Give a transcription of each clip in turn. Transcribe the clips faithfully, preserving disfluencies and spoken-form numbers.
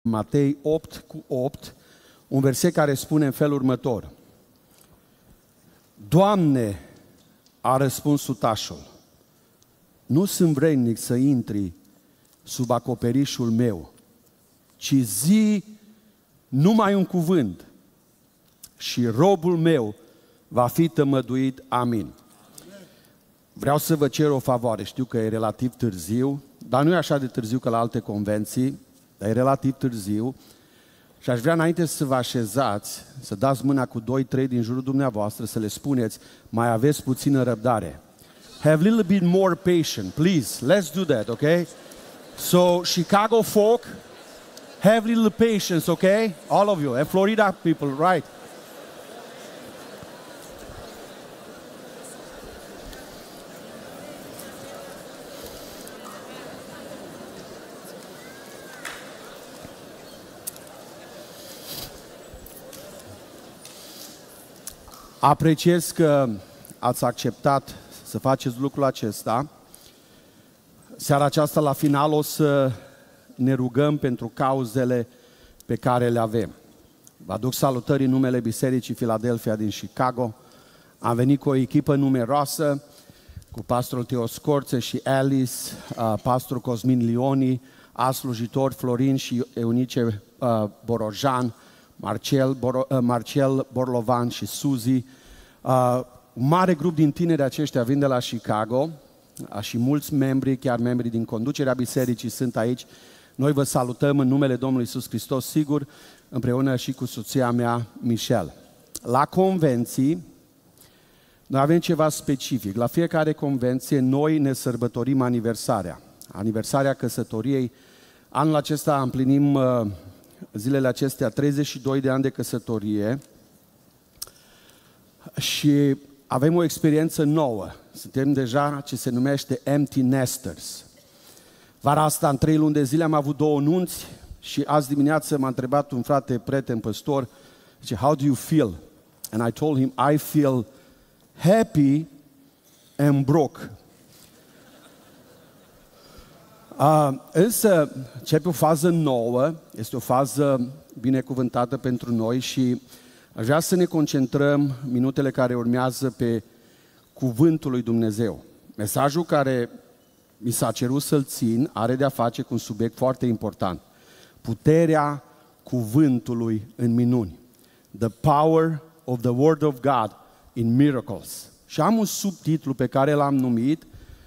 Matei opt cu opt, un verset care spune în felul următor: Doamne, a răspuns sutașul, nu sunt vrednic să intri sub acoperișul meu, ci zi numai un cuvânt și robul meu va fi tămăduit. Amin. Vreau să vă cer o favoare, știu că e relativ târziu, dar nu e așa de târziu ca la alte convenții, dar e relativ târziu și aș vrea înainte să vă așezați, să dați mâna cu doi trei din jurul dumneavoastră, să le spuneți, mai aveți puțină răbdare. Have a little bit more patience, please. Let's do that, okay? So, Chicago folk, have a little patience, okay? All of you, and Florida people, right? Apreciez că ați acceptat să faceți lucrul acesta. Seara aceasta, la final, o să ne rugăm pentru cauzele pe care le avem. Vă aduc salutări în numele Bisericii Philadelphia din Chicago. Am venit cu o echipă numeroasă, cu pastorul Teo Scorțe și Alice, pastorul Cosmin Lioni, alți slujitori Florin și Eunice Borojan, Marcel, Boro, uh, Marcel Borlovan și Suzy. Uh, un mare grup din tineri aceștia vin de la Chicago uh, și mulți membri, chiar membri din conducerea bisericii sunt aici. Noi vă salutăm în numele Domnului Iisus Hristos, sigur, împreună și cu soția mea, Michelle. La convenții, noi avem ceva specific. La fiecare convenție, noi ne sărbătorim aniversarea. Aniversarea căsătoriei. Anul acesta împlinim uh, zilele acestea treizeci și doi de ani de căsătorie și avem o experiență nouă. Suntem deja ce se numește empty nesters. Vara asta, în trei luni de zile, am avut două nunți și azi dimineață m-a întrebat un frate prieten păstor, zice, how do you feel? And I told him, I feel happy and broke. Uh, însă începe o fază nouă, este o fază binecuvântată pentru noi și aș vrea să ne concentrăm minutele care urmează pe Cuvântul lui Dumnezeu. Mesajul care mi s-a cerut să-l țin are de-a face cu un subiect foarte important. Puterea Cuvântului în minuni. The power of the Word of God in miracles. Și am un subtitlu pe care l-am numit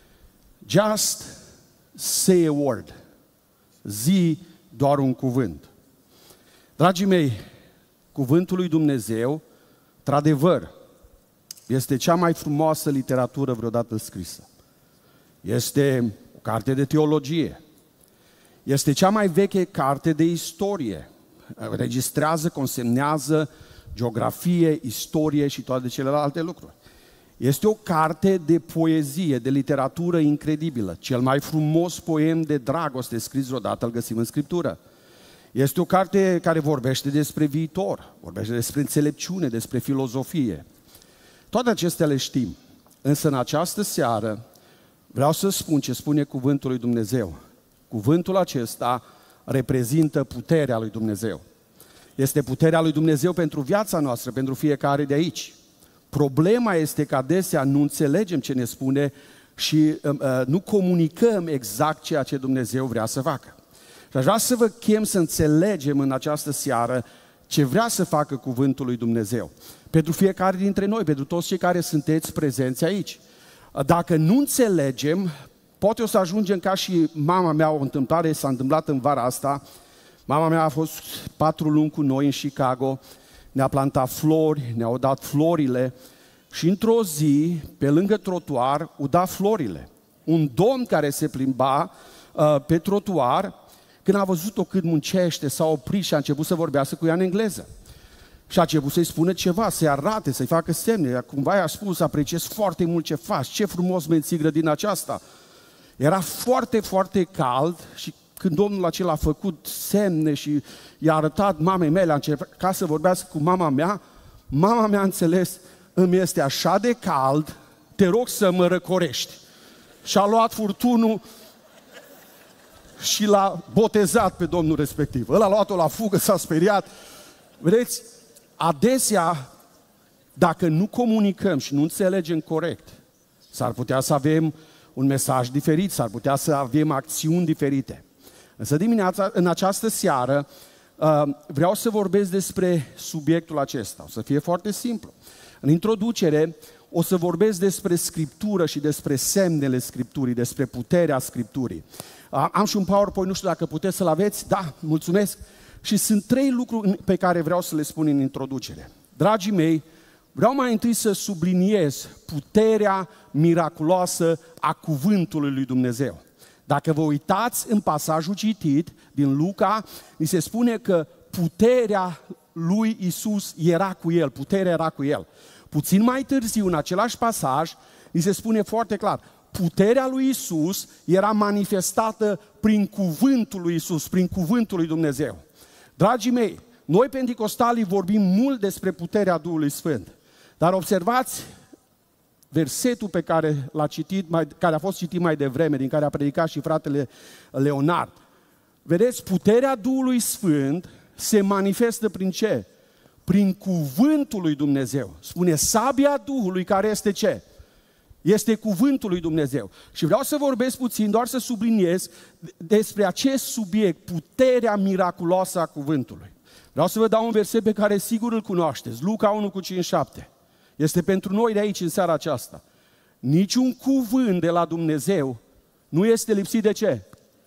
Just Say a word. Zi doar un cuvânt. Dragii mei, cuvântul lui Dumnezeu, într-adevăr, este cea mai frumoasă literatură vreodată scrisă. Este o carte de teologie. Este cea mai veche carte de istorie. Registrează, consemnează geografie, istorie și toate celelalte lucruri. Este o carte de poezie, de literatură incredibilă. Cel mai frumos poem de dragoste scris vreodată îl găsim în Scriptură. Este o carte care vorbește despre viitor, vorbește despre înțelepciune, despre filozofie. Toate acestea le știm. Însă în această seară vreau să spun ce spune Cuvântul lui Dumnezeu. Cuvântul acesta reprezintă puterea lui Dumnezeu. Este puterea lui Dumnezeu pentru viața noastră, pentru fiecare de aici. Problema este că adesea nu înțelegem ce ne spune și uh, nu comunicăm exact ceea ce Dumnezeu vrea să facă. Și aș vrea să vă chem să înțelegem în această seară ce vrea să facă Cuvântul lui Dumnezeu. Pentru fiecare dintre noi, pentru toți cei care sunteți prezenți aici. Dacă nu înțelegem, poate o să ajungem ca și mama mea, o întâmplare s-a întâmplat în vara asta. Mama mea a fost patru luni cu noi în Chicago, ne-a plantat flori, ne-au dat florile și într-o zi, pe lângă trotuar, uda florile. Un domn care se plimba uh, pe trotuar, când a văzut-o cât muncește, s-a oprit și a început să vorbească cu ea în engleză. Și a început să-i spună ceva, să-i arate, să-i facă semne. Cumva i-a spus, apreciez foarte mult ce faci, ce frumos menții grădina aceasta. Era foarte, foarte cald și când domnul acela a făcut semne și i-a arătat mamei mele, a încercat să vorbească cu mama mea, mama mea a înțeles, îmi este așa de cald, te rog să mă răcorești. Și a luat furtunul și l-a botezat pe domnul respectiv. Ăla a luat-o la fugă, s-a speriat. Vedeți, adesea, dacă nu comunicăm și nu înțelegem corect, s-ar putea să avem un mesaj diferit, s-ar putea să avem acțiuni diferite. Însă dimineața, în această seară, vreau să vorbesc despre subiectul acesta. O să fie foarte simplu. În introducere o să vorbesc despre Scriptură și despre semnele Scripturii, despre puterea Scripturii. Am și un PowerPoint, nu știu dacă puteți să-l aveți. Da, mulțumesc. Și sunt trei lucruri pe care vreau să le spun în introducere. Dragii mei, vreau mai întâi să subliniez puterea miraculoasă a cuvântului lui Dumnezeu. Dacă vă uitați în pasajul citit din Luca, ni se spune că puterea lui Isus era cu el, puterea era cu el. Puțin mai târziu, în același pasaj, ni se spune foarte clar, puterea lui Isus era manifestată prin cuvântul lui Isus, prin cuvântul lui Dumnezeu. Dragii mei, noi penticostalii vorbim mult despre puterea Duhului Sfânt, dar observați versetul pe care l-a citit, mai, care a fost citit mai devreme, din care a predicat și fratele Leonard. Vedeți, puterea Duhului Sfânt se manifestă prin ce? Prin cuvântul lui Dumnezeu. Spune sabia Duhului care este ce? Este cuvântul lui Dumnezeu. Și vreau să vorbesc puțin, doar să subliniez despre acest subiect, puterea miraculoasă a cuvântului. Vreau să vă dau un verset pe care sigur îl cunoașteți, Luca unu cu cinci șapte. Este pentru noi de aici în seara aceasta. Niciun cuvânt de la Dumnezeu nu este lipsit de ce?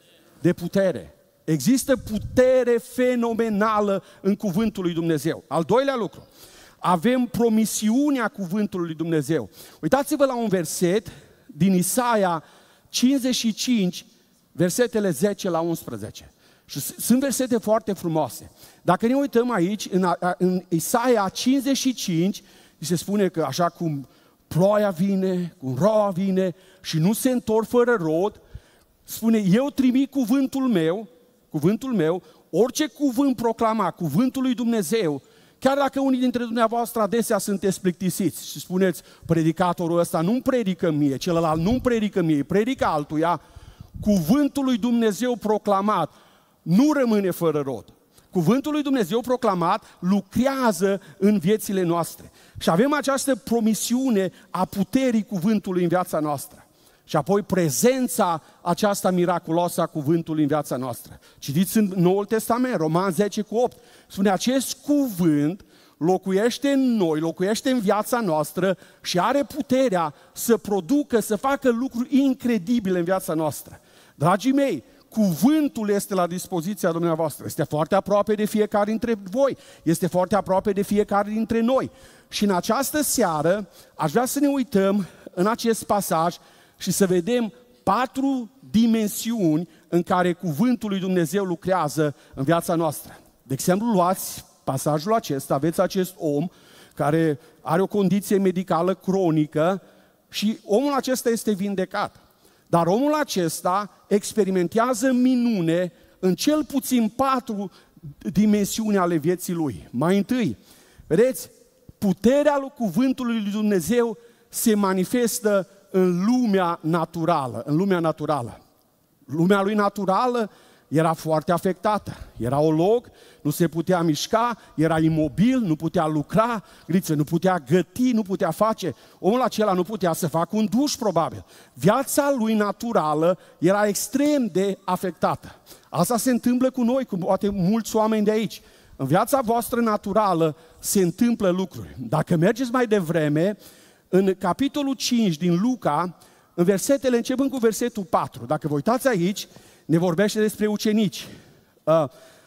De putere. Există putere fenomenală în cuvântul lui Dumnezeu. Al doilea lucru, avem promisiunea cuvântului lui Dumnezeu. Uitați-vă la un verset din Isaia cincizeci și cinci, versetele zece la unsprezece. Și sunt versete foarte frumoase. Dacă ne uităm aici, în, în Isaia cincizeci și cinci, se spune că așa cum ploaia vine, cum roa vine și nu se întorc fără rod, spune, eu trimit cuvântul meu, cuvântul meu, orice cuvânt proclama, cuvântul lui Dumnezeu, chiar dacă unii dintre dumneavoastră adesea sunteți plictisiți și spuneți, predicatorul ăsta nu-mi predică mie, celălalt nu-mi predică mie, predică altuia, cuvântul lui Dumnezeu proclamat nu rămâne fără rod. Cuvântul lui Dumnezeu proclamat lucrează în viețile noastre. Și avem această promisiune a puterii cuvântului în viața noastră. Și apoi prezența aceasta miraculoasă a cuvântului în viața noastră. Citiți în Noul Testament, Roman zece cu opt. Spune, acest cuvânt locuiește în noi, locuiește în viața noastră și are puterea să producă, să facă lucruri incredibile în viața noastră. Dragii mei, cuvântul este la dispoziția dumneavoastră. Este foarte aproape de fiecare dintre voi. Este foarte aproape de fiecare dintre noi. Și în această seară aș vrea să ne uităm în acest pasaj și să vedem patru dimensiuni în care cuvântul lui Dumnezeu lucrează în viața noastră. De exemplu, luați pasajul acesta, aveți acest om care are o condiție medicală cronică și omul acesta este vindecat. Dar omul acesta experimentează minune în cel puțin patru dimensiuni ale vieții lui. Mai întâi, vedeți, puterea lui cuvântului lui Dumnezeu se manifestă în lumea naturală, în lumea naturală. Lumea lui naturală era foarte afectată. Era olog, nu se putea mișca, era imobil, nu putea lucra, griță, nu putea găti, nu putea face. Omul acela nu putea să facă un duș, probabil. Viața lui naturală era extrem de afectată. Asta se întâmplă cu noi, cu poate mulți oameni de aici. În viața voastră naturală se întâmplă lucruri. Dacă mergeți mai devreme, în capitolul cinci din Luca, în versetele, începând cu versetul patru, dacă vă uitați aici, ne vorbește despre ucenici. Uh,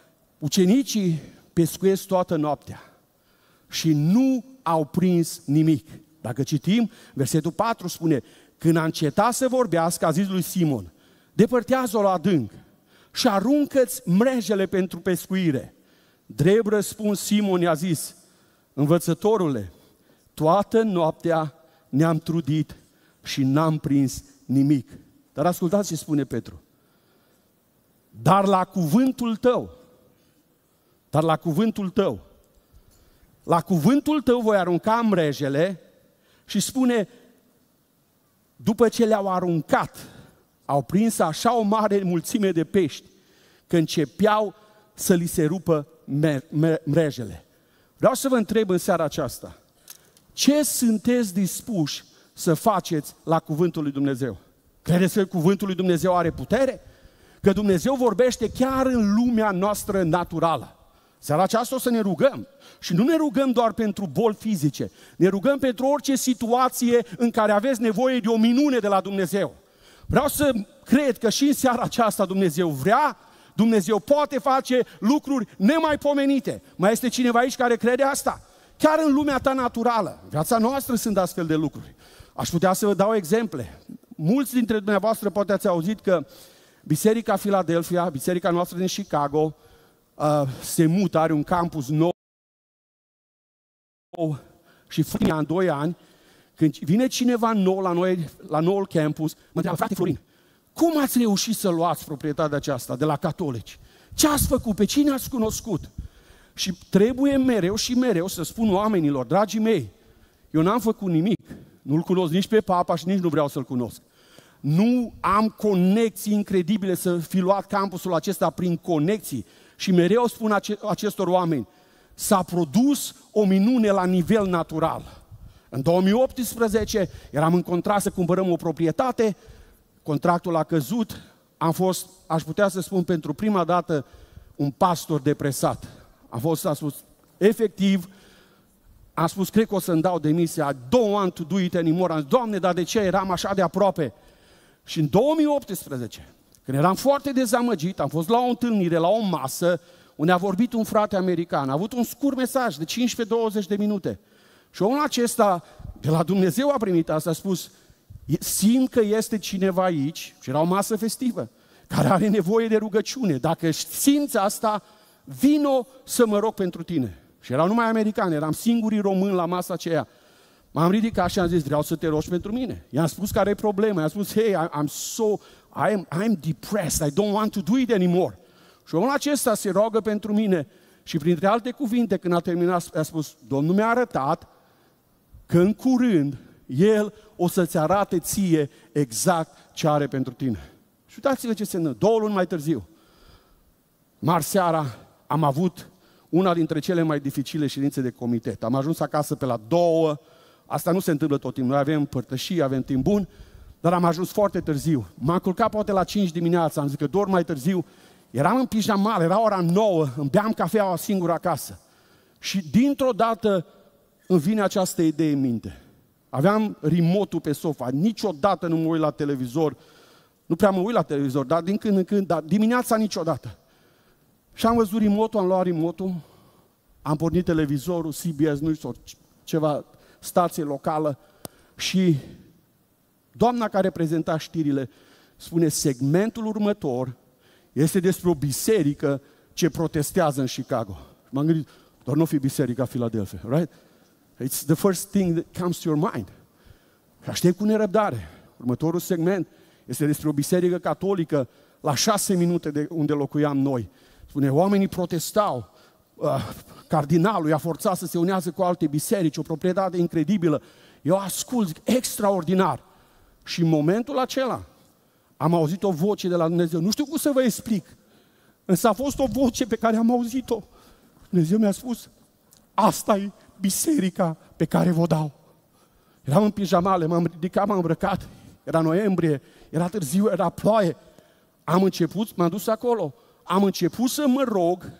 ucenicii pescuiesc toată noaptea și nu au prins nimic. Dacă citim, versetul patru spune, când a încetat să vorbească, a zis lui Simon, depărtează-o la adânc și aruncă-ți mrejele pentru pescuire. Drept răspuns, Simon i-a zis, învățătorule, toată noaptea ne-am trudit și n-am prins nimic. Dar ascultați ce spune Petru. Dar la cuvântul tău, dar la cuvântul tău, la cuvântul tău voi arunca mrejele și spune, după ce le-au aruncat, au prins așa o mare mulțime de pești că începeau să li se rupă mrejele. Vreau să vă întreb în seara aceasta, ce sunteți dispuși să faceți la cuvântul lui Dumnezeu? Credeți că cuvântul lui Dumnezeu are putere? Că Dumnezeu vorbește chiar în lumea noastră naturală. Seara aceasta o să ne rugăm. Și nu ne rugăm doar pentru boli fizice. Ne rugăm pentru orice situație în care aveți nevoie de o minune de la Dumnezeu. Vreau să cred că și în seara aceasta Dumnezeu vrea, Dumnezeu poate face lucruri nemaipomenite. Mai este cineva aici care crede asta? Chiar în lumea ta naturală. În viața noastră sunt astfel de lucruri. Aș putea să vă dau exemple. Mulți dintre dumneavoastră poate ați auzit că Biserica Philadelphia, biserica noastră din Chicago, uh, se mută, are un campus nou și în doi ani, când vine cineva nou la noi, la noul campus, mă întreabă, frate Florin, cum ați reușit să luați proprietatea aceasta de la catolici? Ce ați făcut? Pe cine ați cunoscut? Și trebuie mereu și mereu să spun oamenilor, dragii mei, eu n-am făcut nimic, nu-l cunosc nici pe papa și nici nu vreau să-l cunosc. Nu am conexii incredibile să fi luat campusul acesta prin conexii. Și mereu spun ace- acestor oameni, s-a produs o minune la nivel natural. În două mii optsprezece eram în contract să cumpărăm o proprietate, contractul a căzut, am fost, aș putea să spun pentru prima dată, un pastor depresat. Am fost, a spus, efectiv, am spus, cred că o să-mi dau demisia, I don't want to do it anymore. Am zis, Doamne, dar de ce eram așa de aproape? Și în două mii optsprezece, când eram foarte dezamăgit, am fost la o întâlnire, la o masă, unde a vorbit un frate american, a avut un scurt mesaj de cincisprezece douăzeci de minute. Și omul acesta, de la Dumnezeu a primit asta, a spus, simt că este cineva aici, și era o masă festivă, care are nevoie de rugăciune. Dacă simți asta, vino să mă rog pentru tine. Și erau numai americani, eram singurii români la masa aceea. M-am ridicat și am zis, vreau să te rogi pentru mine. I-am spus care e problema. I-am spus, hey, I'm so, I'm, I'm depressed, I don't want to do it anymore. Și omul acesta se roagă pentru mine și printre alte cuvinte, când a terminat, a spus, Domnul mi-a arătat că în curând El o să-ți arate ție exact ce are pentru tine. Și uitați-vă ce se întâmplă. Două luni mai târziu, marți seara, am avut una dintre cele mai dificile ședințe de comitet. Am ajuns acasă pe la două. Asta nu se întâmplă tot timpul. Noi avem părtășii, avem timp bun, dar am ajuns foarte târziu. M-am culcat poate la cinci dimineața, am zis că dorm mai târziu. Eram în pijamal, era ora nouă, îmi beam cafeaua singură acasă. Și dintr-o dată îmi vine această idee în minte. Aveam remote-ul pe sofa, niciodată nu mă uit la televizor. Nu prea mă uit la televizor, dar din când în când, dar dimineața niciodată. Și am văzut remote-ul, am luat remote-ul, am pornit televizorul, C B S, nu știu, ceva, stație locală și doamna care prezenta știrile spune segmentul următor este despre o biserică ce protestează în Chicago. M-am gândit, doar nu fi biserica Philadelphia, right? It's the first thing that comes to your mind. Și aștept cu nerăbdare. Următorul segment este despre o biserică catolică la șase minute de unde locuiam noi. Spune, oamenii protestau, uh, cardinalul i-a forțat să se unească cu alte biserici, o proprietate incredibilă. Eu ascult, zic, extraordinar. Și în momentul acela am auzit o voce de la Dumnezeu. Nu știu cum să vă explic, însă a fost o voce pe care am auzit-o. Dumnezeu mi-a spus, asta e biserica pe care vă dau. Eram în pijamale, m-am ridicat, m-am îmbrăcat, era noiembrie, era târziu, era ploaie. Am început, m-am dus acolo, am început să mă rog,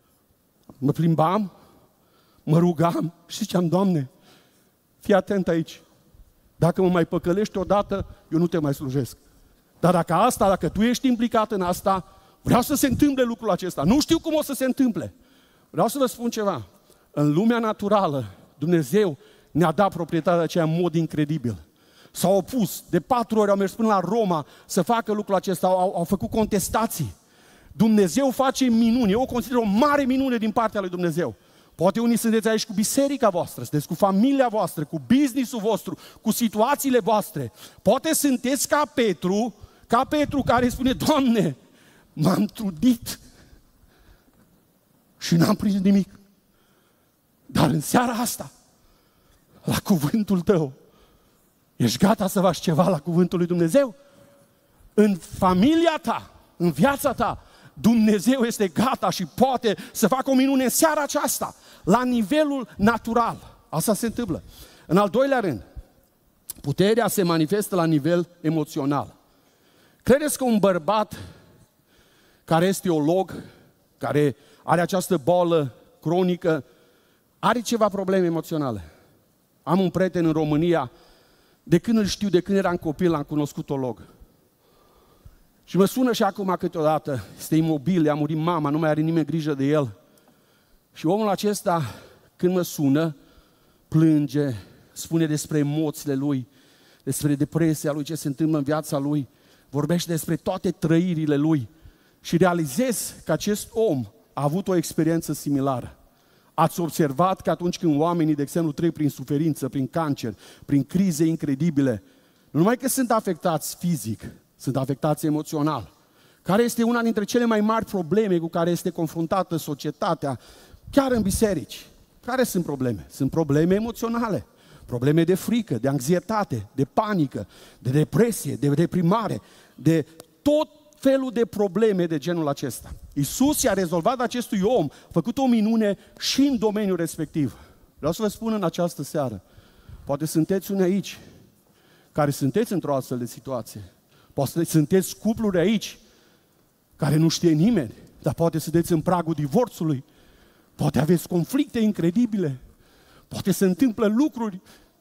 mă plimbam, mă rugam și ziceam, Doamne, fii atent aici. Dacă mă mai păcălești odată, eu nu te mai slujesc. Dar dacă asta, dacă tu ești implicat în asta, vreau să se întâmple lucrul acesta. Nu știu cum o să se întâmple. Vreau să vă spun ceva. În lumea naturală, Dumnezeu ne-a dat proprietatea aceea în mod incredibil. S-au opus, de patru ori au mers până la Roma să facă lucrul acesta, au, au făcut contestații. Dumnezeu face minuni, eu o consider o mare minune din partea lui Dumnezeu. Poate unii sunteți aici cu biserica voastră, sunteți cu familia voastră, cu business-ul vostru, cu situațiile voastre. Poate sunteți ca Petru, ca Petru care spune, Doamne, m-am trudit și n-am prins nimic. Dar în seara asta, la cuvântul tău, ești gata să faci ceva la cuvântul lui Dumnezeu? în familia ta, în viața ta, Dumnezeu este gata și poate să facă o minune în seara aceasta, la nivelul natural. Asta se întâmplă. În al doilea rând, puterea se manifestă la nivel emoțional. Credeți că un bărbat care este teolog, care are această boală cronică, are ceva probleme emoționale? Am un prieten în România, de când îl știu, de când eram copil, l-am cunoscut teolog. Și mă sună și acum câteodată, este imobil, i-a murit mama, nu mai are nimeni grijă de el. Și omul acesta, când mă sună, plânge, spune despre emoțiile lui, despre depresia lui, ce se întâmplă în viața lui, vorbește despre toate trăirile lui și realizez că acest om a avut o experiență similară. Ați observat că atunci când oamenii, de exemplu, trec prin suferință, prin cancer, prin crize incredibile, nu numai că sunt afectați fizic, sunt afectați emoțional. Care este una dintre cele mai mari probleme cu care este confruntată societatea, chiar în biserici. Care sunt probleme? Sunt probleme emoționale, probleme de frică, de anxietate, de panică, de depresie, de deprimare, de tot felul de probleme de genul acesta. Iisus i-a rezolvat acestui om, a făcut o minune și în domeniul respectiv. Vreau să vă spun în această seară, poate sunteți unii aici care sunteți într-o astfel de situație. Poate sunteți cupluri aici care nu știe nimeni, dar poate sunteți în pragul divorțului, poate aveți conflicte incredibile, poate se întâmplă lucruri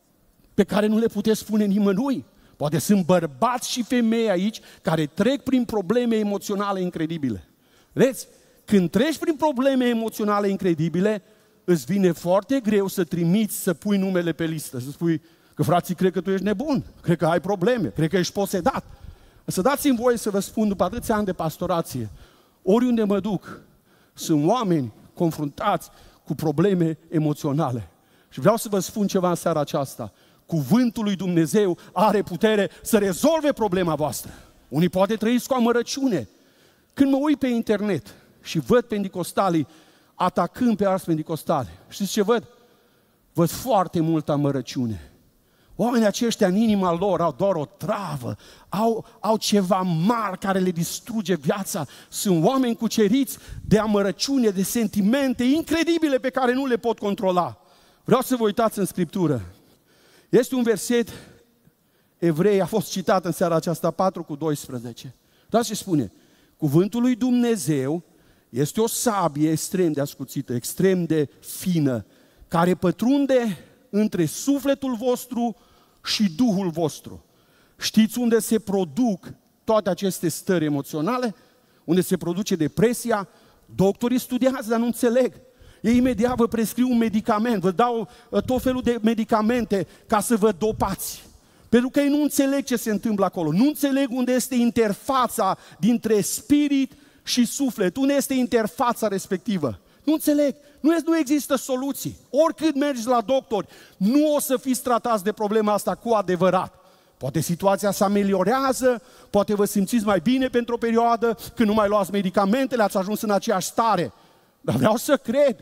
pe care nu le puteți spune nimănui. Poate sunt bărbați și femei aici care trec prin probleme emoționale incredibile. Vedeți? Când treci prin probleme emoționale incredibile, îți vine foarte greu să trimiți, să pui numele pe listă, să spui că frații, cred că tu ești nebun, cred că ai probleme, cred că ești posedat. Să dați-mi voie să vă spun, după atâția ani de pastorație, oriunde mă duc, sunt oameni confruntați cu probleme emoționale. Și vreau să vă spun ceva în seara aceasta. Cuvântul lui Dumnezeu are putere să rezolve problema voastră. Unii poate trăiți cu amărăciune. Când mă uit pe internet și văd penticostalii atacând pe alți penticostali, știți ce văd? Văd foarte multă amărăciune. Oamenii aceștia în inima lor au doar o travă, au, au ceva mare care le distruge viața. Sunt oameni cuceriți de amărăciune, de sentimente incredibile pe care nu le pot controla. Vreau să vă uitați în Scriptură. Este un verset evrei, a fost citat în seara aceasta, patru cu doisprezece. Dar ce spune? Cuvântul lui Dumnezeu este o sabie extrem de ascuțită, extrem de fină, care pătrunde între sufletul vostru și Duhul vostru. Știți unde se produc toate aceste stări emoționale? Unde se produce depresia? Doctorii studiază, dar nu înțeleg. Ei imediat vă prescriu un medicament, vă dau tot felul de medicamente ca să vă dopați. Pentru că ei nu înțeleg ce se întâmplă acolo. Nu înțeleg unde este interfața dintre spirit și suflet. Unde este interfața respectivă. Nu înțeleg. Nu, nu există soluții. Oricât mergi la doctori, nu o să fiți tratați de problema asta cu adevărat. Poate situația se ameliorează, poate vă simțiți mai bine pentru o perioadă, când nu mai luați medicamentele, ați ajuns în aceeași stare. Dar vreau să cred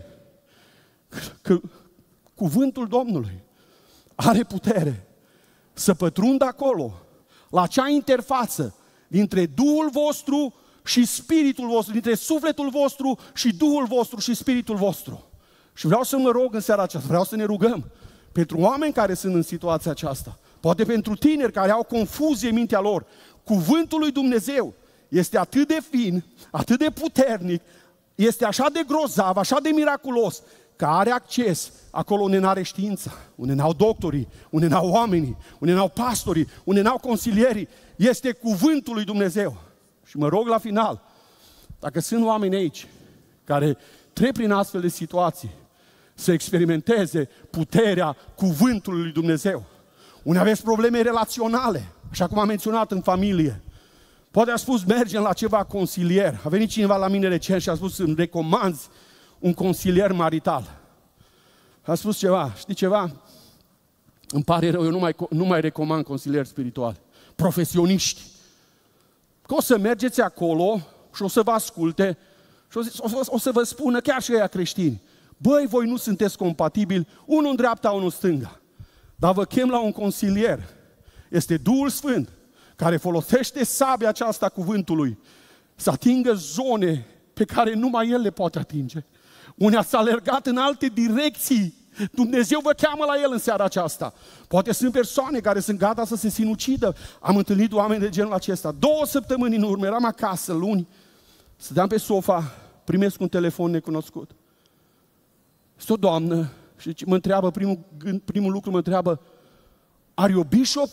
că cuvântul Domnului are putere să pătrundă acolo, la acea interfață dintre Duhul vostru și spiritul vostru, dintre sufletul vostru și Duhul vostru și spiritul vostru. Și vreau să mă rog în seara aceasta, vreau să ne rugăm pentru oameni care sunt în situația aceasta, poate pentru tineri care au confuzie în mintea lor. Cuvântul lui Dumnezeu este atât de fin, atât de puternic, este așa de grozav, așa de miraculos, că are acces acolo unde n-are știința, unde n-au doctorii, unde n-au oamenii, unde n-au pastorii, unde n-au consilierii. Este cuvântul lui Dumnezeu. Și mă rog la final, dacă sunt oameni aici care trec prin astfel de situații, să experimenteze puterea cuvântului lui Dumnezeu. Unde aveți probleme relaționale, așa cum am menționat în familie. Poate a spus, mergem la ceva consilier. A venit cineva la mine recent și a spus, îmi recomanzi un consilier marital. A spus ceva, știi ceva? Îmi pare rău, eu nu mai, nu mai recomand consilieri spirituali, profesioniști. Că o să mergeți acolo și o să vă asculte și o să, o, o să vă spună, chiar și ăia creștini, băi, voi nu sunteți compatibili, unul în dreapta, unul în stânga. Dar vă chem la un consilier. Este Duhul Sfânt care folosește sabia aceasta cuvântului să atingă zone pe care numai El le poate atinge. Unii ați alergat în alte direcții. Dumnezeu vă cheamă la El în seara aceasta. Poate sunt persoane care sunt gata să se sinucidă. Am întâlnit oameni de genul acesta. Două săptămâni în urmă, eram acasă, luni, stăteam pe sofa, primesc un telefon necunoscut. Este o doamnă și mă întreabă, primul, primul lucru mă întreabă, are you a bishop?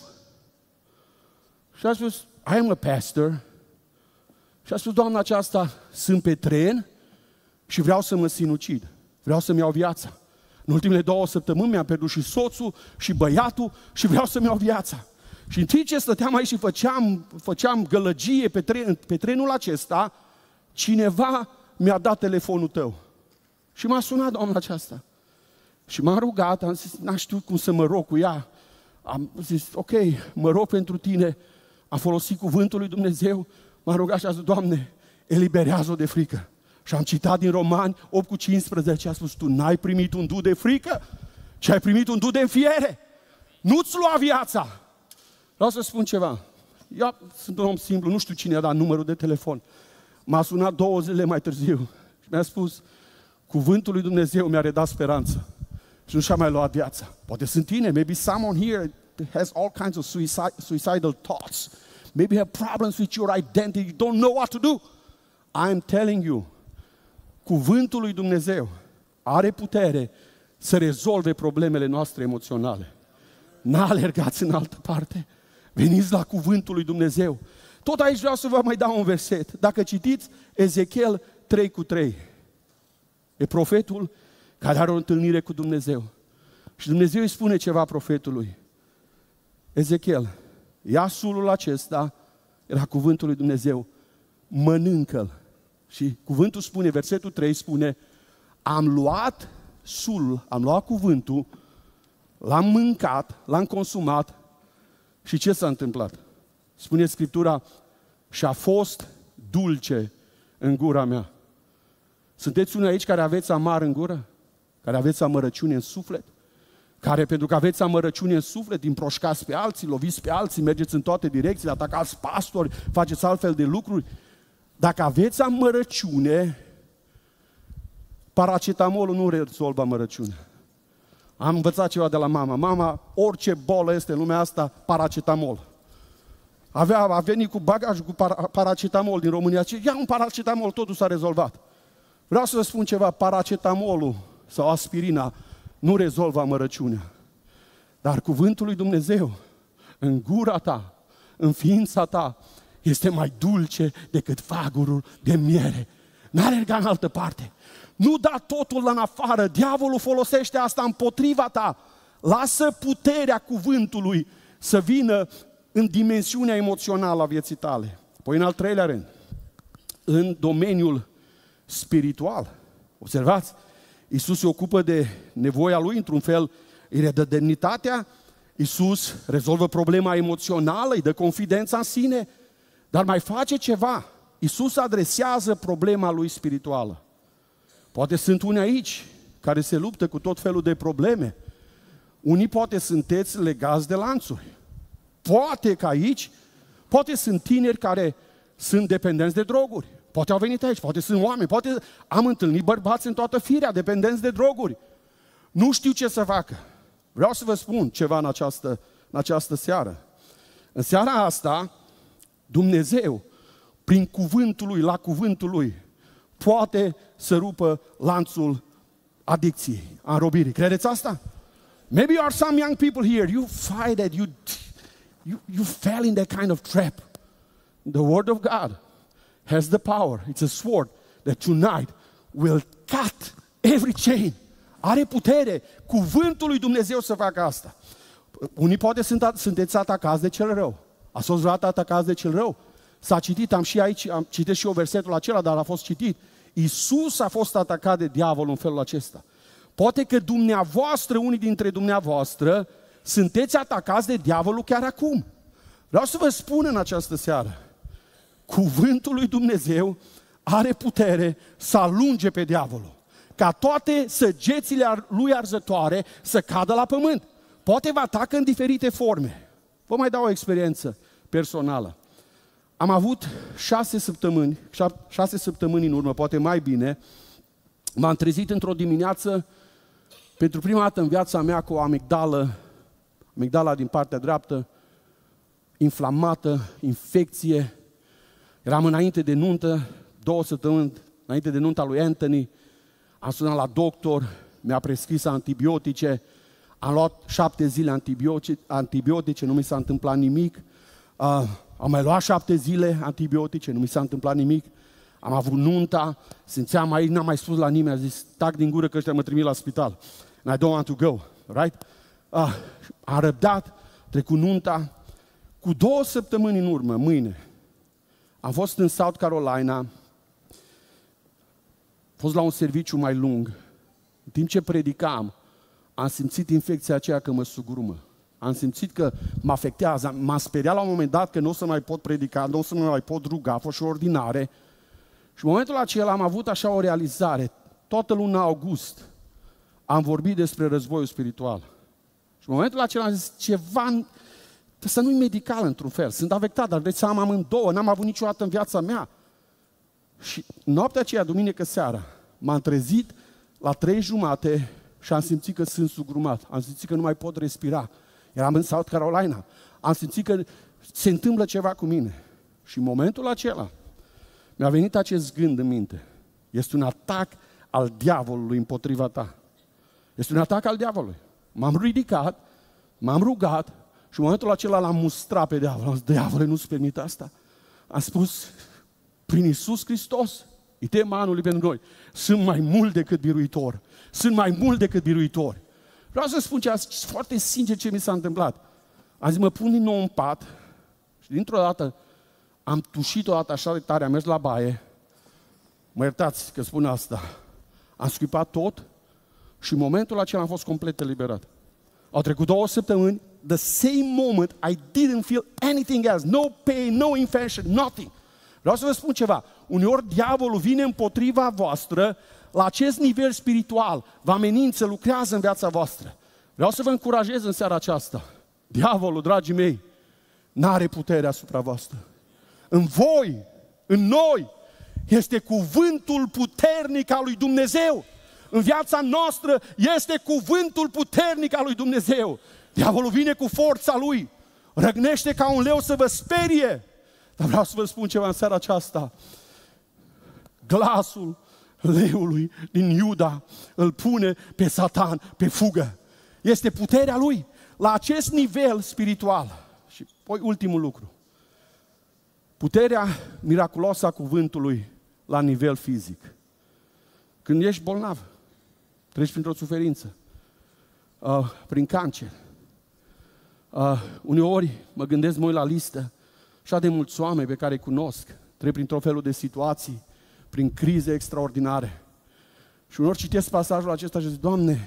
Și a spus, I am a pastor. Și a spus, doamna aceasta, sunt pe tren și vreau să mă sinucid. Vreau să-mi iau viața. În ultimele două săptămâni mi-am pierdut și soțul și băiatul și vreau să-mi iau viața. Și în timp ce stăteam aici și făceam, făceam gălăgie pe, tren, pe trenul acesta, cineva mi-a dat telefonul tău. Și m-a sunat doamna aceasta. Și m-a rugat, am zis, n-am știut cum să mă rog cu ea. Am zis, ok, mă rog pentru tine. Am folosit cuvântul lui Dumnezeu, m-a rugat și a zis, Doamne, eliberează-o de frică. Și am citat din Romani opt cu cincisprezece, a spus, tu n-ai primit un du de frică, ci ai primit un du de înfiere. Nu-ți lua viața. Vreau să spun ceva. Eu sunt un om simplu, nu știu cine a dat numărul de telefon. M-a sunat două zile mai târziu și mi-a spus, cuvântul lui Dumnezeu mi-a redat speranță. Și nu și-a mai luat viața. Poate sunt tine, maybe someone here has all kinds of suicide, suicidal thoughts. Maybe you have problems with your identity, you don't know what to do. I'm telling you, cuvântul lui Dumnezeu are putere să rezolve problemele noastre emoționale. N-alergați în altă parte. Veniți la cuvântul lui Dumnezeu. Tot aici vreau să vă mai dau un verset. Dacă citiți Ezechiel trei cu trei, e profetul care are o întâlnire cu Dumnezeu. Și Dumnezeu îi spune ceva profetului. Ezechiel, ia sulul acesta, era cuvântul lui Dumnezeu, mănâncă-l. Și cuvântul spune, versetul trei spune, am luat sulul, am luat cuvântul, l-am mâncat, l-am consumat și ce s-a întâmplat? Spune Scriptura, și a fost dulce în gura mea. Sunteți unii aici care aveți amar în gură? Care aveți amărăciune în suflet? Care, pentru că aveți amărăciune în suflet, împroșcați pe alții, loviți pe alții, mergeți în toate direcțiile, atacați pastori, faceți altfel de lucruri. Dacă aveți amărăciune, paracetamolul nu rezolvă amărăciunea. Am învățat ceva de la mama. Mama, orice bolă este în lumea asta, paracetamol. Avea, a venit cu bagajul cu para, paracetamol din România. Ce, ia un paracetamol, totul s-a rezolvat. Vreau să vă spun ceva, paracetamolul sau aspirina nu rezolvă amărăciunea. Dar cuvântul lui Dumnezeu, în gura ta, în ființa ta, este mai dulce decât fagurul de miere. N-alerga în altă parte. Nu da totul în afară. Diavolul folosește asta împotriva ta. Lasă puterea cuvântului să vină în dimensiunea emoțională a vieții tale. Păi în al treilea rând, în domeniul spiritual. Observați, Iisus se ocupă de nevoia lui, într-un fel îi redă demnitatea, Iisus rezolvă problema emoțională, îi dă confidența în sine, dar mai face ceva. Iisus adresează problema lui spirituală. Poate sunt unii aici care se luptă cu tot felul de probleme. Unii poate sunteți legați de lanțuri. Poate că aici, poate sunt tineri care sunt dependenți de droguri. Poate au venit aici, poate sunt oameni, poate am întâlnit bărbați în toată firea, dependenți de droguri. Nu știu ce să facă. Vreau să vă spun ceva în această, în această seară. În seara asta, Dumnezeu, prin cuvântul Lui, la cuvântul Lui, poate să rupă lanțul adicției, a înrobirii. Credeți asta? Maybe you are some young people here, you find that you, you, you fell in that kind of trap. The Word of God has the power, it's a sword that tonight will cut every chain. Are putere, cuvântul lui Dumnezeu să facă asta. Unii poate sunt, sunteți atacați de cel rău. Ați fost vreodată atacați de cel rău? S-a citit, am și aici, am citit și eu versetul acela, dar a fost citit. Iisus a fost atacat de diavol în felul acesta. Poate că dumneavoastră, unii dintre dumneavoastră, sunteți atacați de diavolul chiar acum. Vreau să vă spun în această seară, cuvântul lui Dumnezeu are putere să alunge pe diavolul. Ca toate săgețile lui arzătoare să cadă la pământ. Poate vă atacă în diferite forme. Vă mai dau o experiență personală. Am avut șase săptămâni, șase săptămâni în urmă, poate mai bine, m-am trezit într-o dimineață, pentru prima dată în viața mea, cu o amigdală, amigdala din partea dreaptă, inflamată, infecție. Eram înainte de nuntă, două săptămâni înainte de nunta lui Anthony, am sunat la doctor, mi-a prescris antibiotice, am luat șapte zile antibiotice, antibiotice nu mi s-a întâmplat nimic. Uh, am mai luat șapte zile antibiotice, nu mi s-a întâmplat nimic. Am avut nunta, simțeam aici, n-am mai spus la nimeni, am zis, tac din gură că ăștia mă trimit la spital. And I don't want to go, right? Uh, am răbdat, trecut nunta. Cu două săptămâni în urmă, mâine, am fost în South Carolina, am fost la un serviciu mai lung. În timp ce predicam, am simțit infecția aceea că mă sugurumă. Am simțit că mă afectează. M-am speriat la un moment dat că nu o să mai pot predica, nu o să mai pot ruga, a fost și ordinare. Și în momentul acela am avut așa o realizare. Toată luna august am vorbit despre războiul spiritual. Și în momentul acela am zis, ceva, să nu-i medical într-un fel. Sunt afectat, dar vreți să am amândouă, n-am avut niciodată în viața mea. Și noaptea aceea, duminică seara, m-am trezit la trei jumate și am simțit că sunt sugrumat. Am simțit că nu mai pot respira. Eram în South Carolina. Am simțit că se întâmplă ceva cu mine. Și în momentul acela mi-a venit acest gând în minte. Este un atac al diavolului împotriva ta. Este un atac al diavolului. M-am ridicat, m-am rugat și în momentul acela l-am mustrat pe diavol. Am zis, diavole, nu-ți permit asta? Am spus, prin Iisus Hristos, itemanului pentru noi, sunt mai mult decât biruitor. Sunt mai mult decât biruitori. Vreau să spun ceva foarte sincer ce mi s-a întâmplat. Am zis, mă pun din nou în pat și dintr-o dată am tușit o dată așa de tare, am mers la baie. Mă iertați că spun asta. Am scuipat tot și în momentul acela am fost complet eliberat. Au trecut două săptămâni, the same moment I didn't feel anything else, no pain, no infection, nothing. Vreau să vă spun ceva, uneori diavolul vine împotriva voastră la acest nivel spiritual, vă amenință, lucrează în viața voastră. Vreau să vă încurajez în seara aceasta. Diavolul, dragii mei, n-are putere asupra voastră. În voi, în noi, este cuvântul puternic al lui Dumnezeu. În viața noastră este cuvântul puternic al lui Dumnezeu. Diavolul vine cu forța lui, răgnește ca un leu să vă sperie. Dar vreau să vă spun ceva în seara aceasta. Glasul leului din Iuda îl pune pe Satan pe fugă. Este puterea lui la acest nivel spiritual. Și apoi ultimul lucru. Puterea miraculoasă a cuvântului la nivel fizic. Când ești bolnav, treci printr-o suferință, uh, prin cancer. Uh, uneori mă gândesc, mă uit la listă, așa de mulți oameni pe care îi cunosc, trec printr-o felul de situații, prin crize extraordinare. Și uneori citesc pasajul acesta și zic, Doamne,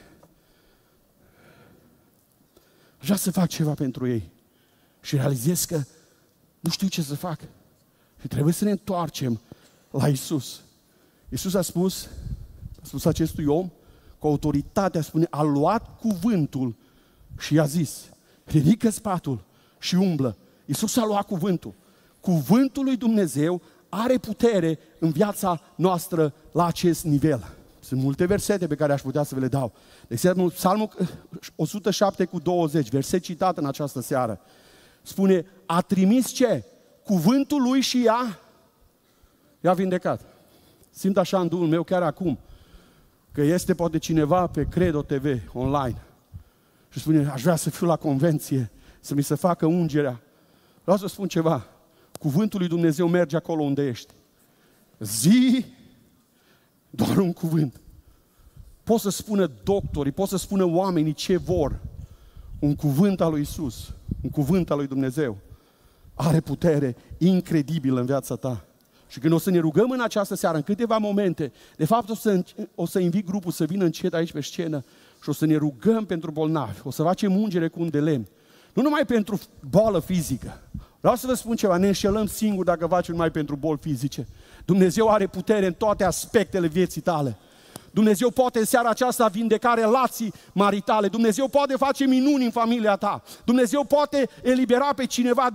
aș vrea să fac ceva pentru ei. Și realizez că nu știu ce să fac. Și trebuie să ne întoarcem la Iisus. Iisus a spus, a spus acestui om, cu autoritatea, spune, a luat cuvântul și i-a zis, ridică-ți patul și umblă. Iisus a luat cuvântul. Cuvântul lui Dumnezeu are putere în viața noastră la acest nivel. Sunt multe versete pe care aș putea să vă le dau. De exemplu, Psalmul o sută șapte cu douăzeci, verset citat în această seară, spune, a trimis ce? Cuvântul lui și ea i-a vindecat. Simt așa în Duhul meu chiar acum că este poate cineva pe Credo T V online și spune, aș vrea să fiu la convenție, să mi se facă ungerea. Vreau să spun ceva. Cuvântul lui Dumnezeu merge acolo unde ești. Zi doar un cuvânt. Pot să spună doctorii, pot să spună oamenii ce vor. Un cuvânt al lui Iisus, un cuvânt al lui Dumnezeu are putere incredibilă în viața ta. Și când o să ne rugăm în această seară, în câteva momente, de fapt o să, o să invit grupul să vină încet aici pe scenă și o să ne rugăm pentru bolnavi. O să facem ungere cu un de lemn. Nu numai pentru boală fizică. Vreau să vă spun ceva, ne înșelăm singuri dacă facem numai pentru boli fizice. Dumnezeu are putere în toate aspectele vieții tale. Dumnezeu poate în seara aceasta vindeca relații maritale. Dumnezeu poate face minuni în familia ta. Dumnezeu poate elibera pe cineva de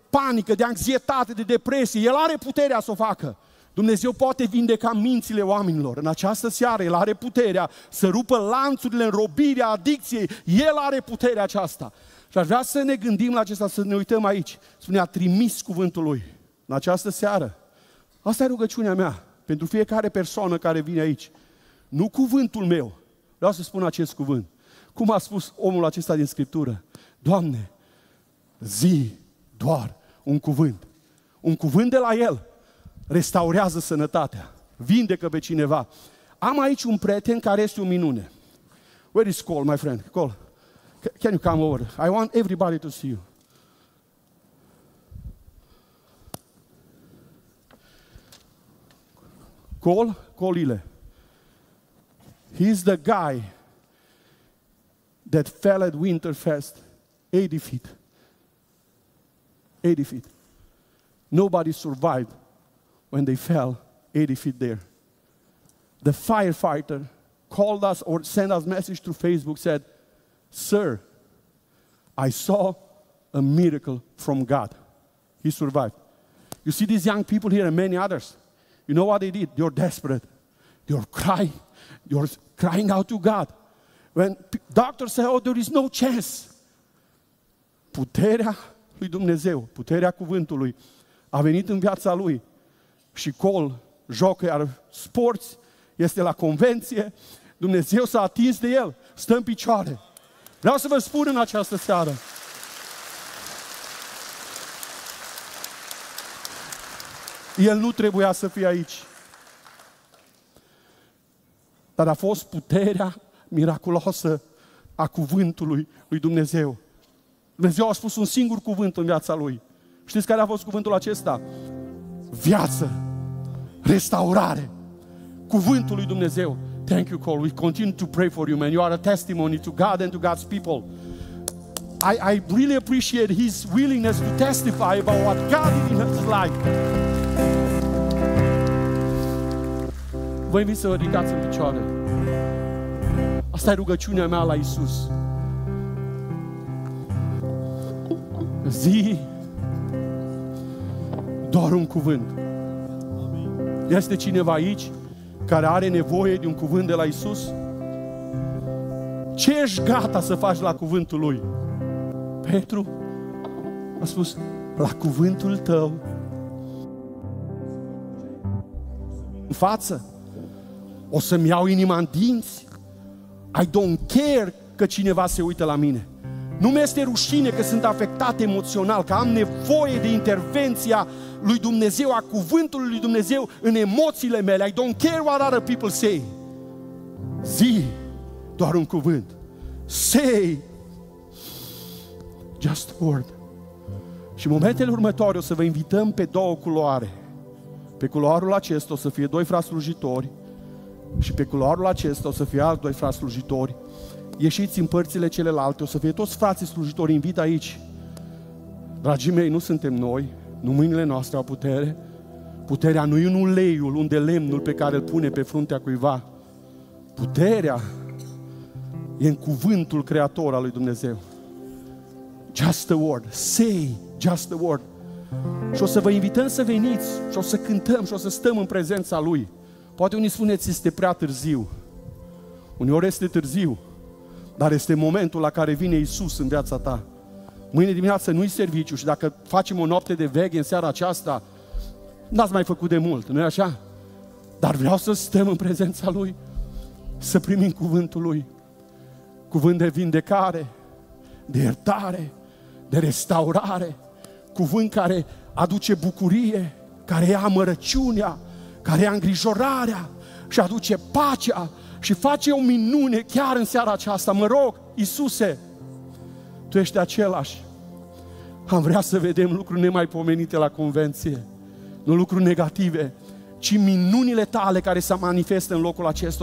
panică, de anxietate, de depresie. El are puterea să o facă. Dumnezeu poate vindeca mințile oamenilor. În această seară El are puterea să rupă lanțurile, înrobirea, adicției. El are puterea aceasta. Și aș vrea să ne gândim la acesta, să ne uităm aici. Spune, a trimis cuvântul Lui în această seară. Asta e rugăciunea mea pentru fiecare persoană care vine aici. Nu cuvântul meu. Vreau să spun acest cuvânt. Cum a spus omul acesta din Scriptură? Doamne, zi doar un cuvânt. Un cuvânt de la El restaurează sănătatea, vindecă pe cineva. Am aici un prieten care este o minune. Where is Cole, my friend? Cole, can you come over? I want everybody to see you. Cole, Colile. He's the guy that fell at Winterfest eighty feet. eighty feet. Nobody survived when they fell eighty feet there. The firefighter called us or sent us message through Facebook, said, "Sir, I saw a miracle from God." He survived. You see these young people here and many others. You know what they did? They're desperate. They're crying. They're crying out to God. When doctors say, "Oh, there is no chance." Puterea lui Dumnezeu, puterea cuvântului a venit în viața lui. Și Cole joacă, iar sports, este la convenție, Dumnezeu s-a atins de el, stă în picioare. Vreau să vă spun în această seară, el nu trebuia să fie aici, dar a fost puterea miraculoasă a cuvântului lui Dumnezeu. Dumnezeu a spus un singur cuvânt în viața lui. Știți care a fost cuvântul acesta? Viață, restaurare, cuvântul lui Dumnezeu. Thank you, Cole. We continue to pray for you, man. You are a testimony to God and to God's people. I, I really appreciate his willingness to testify about what God did in his life. Vă invit să vă ridicați în picioare. Asta e rugăciunea mea la Iisus. Zi doar un cuvânt. Este cineva aici care are nevoie de un cuvânt de la Iisus? Ce ești gata să faci la cuvântul Lui? Petru a spus, la cuvântul tău în față o să-mi iau inima în dinți. I don't care că cineva se uită la mine. Nu mi-este rușine că sunt afectat emoțional, că am nevoie de intervenția lui Dumnezeu, a cuvântului lui Dumnezeu în emoțiile mele. I don't care what other people say. Zi doar un cuvânt. Say just a word. Și în momentele următoare o să vă invităm pe două culoare. Pe culoarul acesta o să fie doi frați slujitori și pe culoarul acesta o să fie alți doi frați slujitori. Ieșiți în părțile celelalte, o să fie toți frații slujitori, invit aici. Dragii mei, nu suntem noi, nu mâinile noastre au putere. Puterea nu e în uleiul, unde lemnul pe care îl pune pe fruntea cuiva. Puterea e în cuvântul creator al lui Dumnezeu. Just a word, say just a word. Și o să vă invităm să veniți și o să cântăm și o să stăm în prezența Lui. Poate unii spuneți, este prea târziu. Uneori este târziu, dar este momentul la care vine Iisus în viața ta. Mâine dimineață nu-i serviciu și dacă facem o noapte de veghe în seara aceasta, n-ați mai făcut de mult, nu-i așa? Dar vreau să stăm în prezența Lui, să primim cuvântul Lui. Cuvânt de vindecare, de iertare, de restaurare, cuvânt care aduce bucurie, care ia amărăciunea, care ia îngrijorarea și aduce pacea și face o minune chiar în seara aceasta. Mă rog, Iisuse, Tu ești același. Am vrea să vedem lucruri nemaipomenite la convenție, nu lucruri negative, ci minunile Tale care se manifestă în locul acesta.